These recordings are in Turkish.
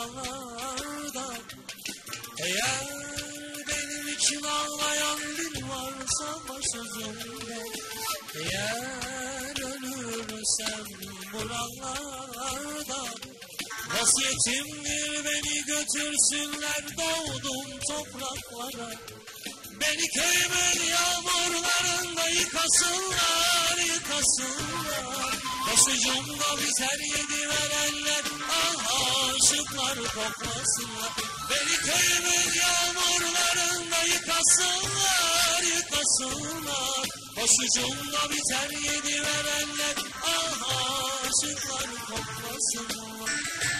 buralarda. Eğer benim için ağlayan bir varsa başucumda, eğer ölürsem buralarda, vasiyetimdir beni götürsünler doğduğum topraklara. Beni köyümün yağmurlarında yıkasınlar, yıkasınlar. Başucumda biter yedi verenler, aşıklar koklasınlar. Beni köyümün yağmurlarında yıkasınlar, yıkasınlar. Başucumda biter yedi verenler, aşıklar koklasınlar.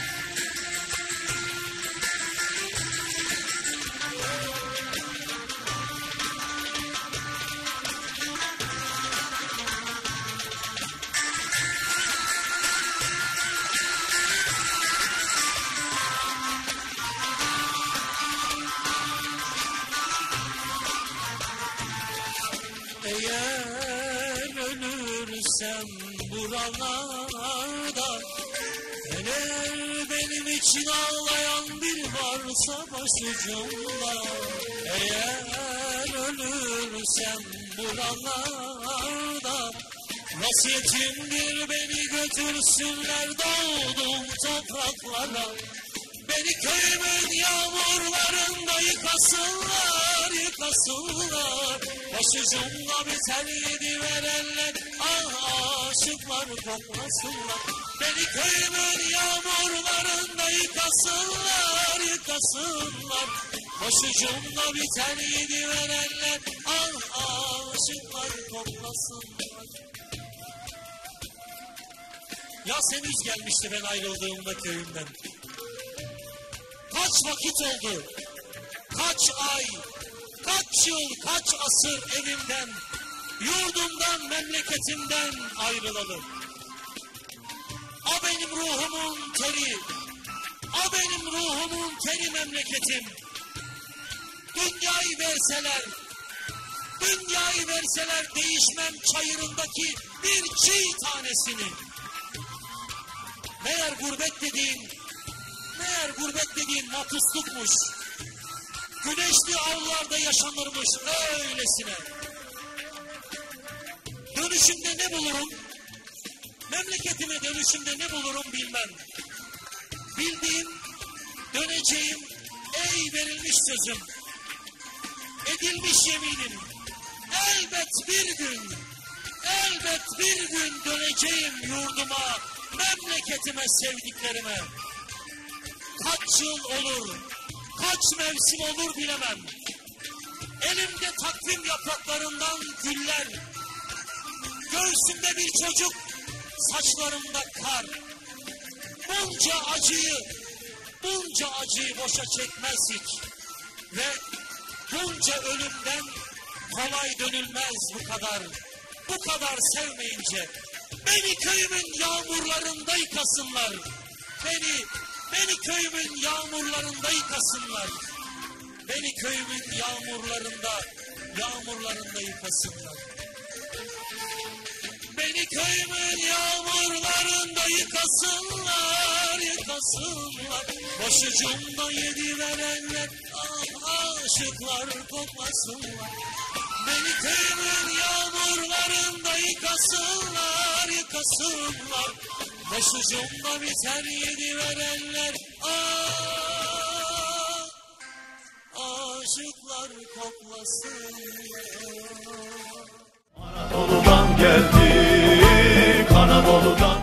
Eğer ölürsem buralarda, eğer benim için ağlayan bir varsa başucumda, eğer ölürsem buralarda, vasiyetimdir beni götürsünler doğduğum topraklara. Beni köyümün yağmurlarında yıkasınlar, yıkasınlar. Başucumda biter yedi verenler, aşıklar koklasınlar. Beni köyümün yağmurlarında yıkasınlar, yıkasınlar. Başucumda biter yedi verenler, aşıklar koklasınlar. Yaz henüz gelmişti ben ayrıldığımda köyümden. Kaç vakit oldu, kaç ay, kaç yıl, kaç asır evimden, yurdumdan, memleketimden ayrılalı. A benim ruhumun teri, a benim ruhumun teri memleketim. Dünyayı verseler, dünyayı verseler değişmem çayırındaki bir çiğ tanesini. Meğer gurbet dediğin mahpuslukmuş. Güneşli avlarda yaşanırmış öylesine. Dönüşümde ne bulurum? Memleketime dönüşümde ne bulurum bilmem. Bildiğim, döneceğim, ey verilmiş sözüm, edilmiş yeminim. Elbet bir gün döneceğim yurduma, memleketime, sevdiklerime. Kaç yıl olur, kaç mevsim olur bilemem. Elimde takvim yapraklarından güller, göğsümde bir çocuk, saçlarımda kar. Bunca acıyı boşa çekmez hiç. Ve bunca ölümden kolay dönülmez bu kadar sevmeyince. Beni köyümün yağmurlarında yıkasınlar. Beni köyümün yağmurlarında yıkasınlar. Beni köyümün yağmurlarında yıkasınlar. Beni köyümün yağmurlarında yıkasınlar, yıkasınlar. Başucumda yedi verenler, aşıklar koklasınlar. Beni köyümün yağmurlarında yıkasınlar, yıkasınlar. Başucumda biter yedi verenler, aşıklar koklasınlar. Anadolu'dan geldik, Anadolu'dan.